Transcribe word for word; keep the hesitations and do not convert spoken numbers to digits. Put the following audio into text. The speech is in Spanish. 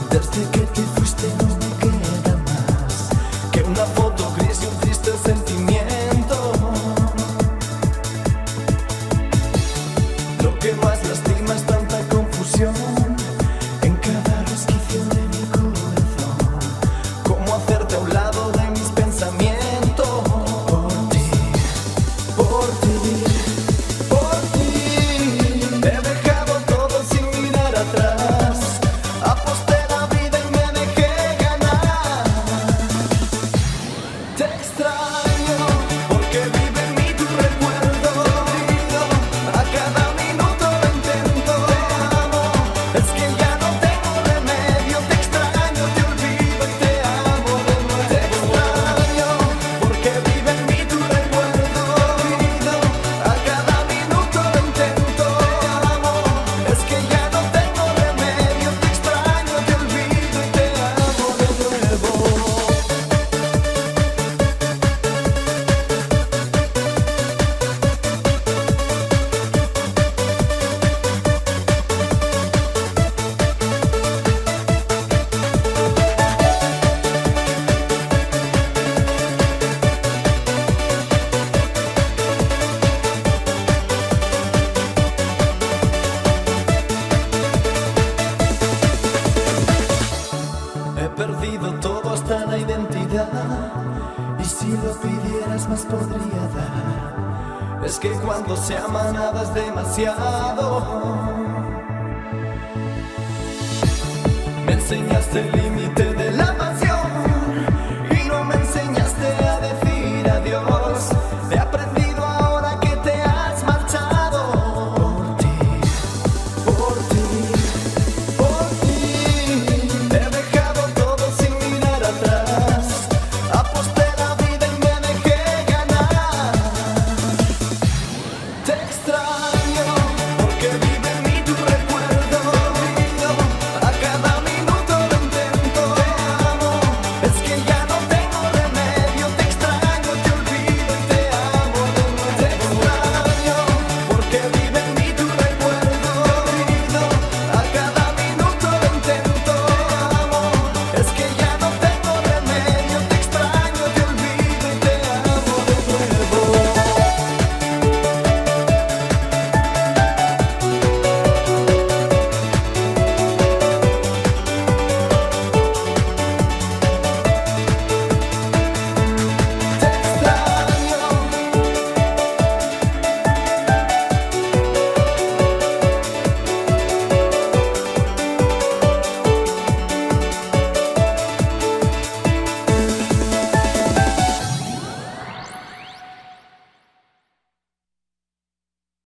Desde que te fuiste no me queda más que una foto gris y un triste sentimiento. Lo que más lastima es tanta confusión en cada resquicio de mi corazón. Cómo hacerte a un lado de mis pensamientos. Por ti, por ti, por ti he dejado todo sin mirar atrás. Aposté la vida y me dejé ganar. Te extraño porque vive en mí tu recuerdo. A cada minuto lo intento. Te amo, es que ya no tengo remedio. Te extraño, te olvido y te amo de nuevo. Te extraño porque vive en mí tu recuerdo. A cada minuto lo intento. Te amo, es que ya no tengo remedio. Te extraño, te olvido y te amo de nuevo. He perdido todo hasta la identidad, y si lo pidieras más podría dar. Es que cuando se ama nada es demasiado. Me enseñaste el límite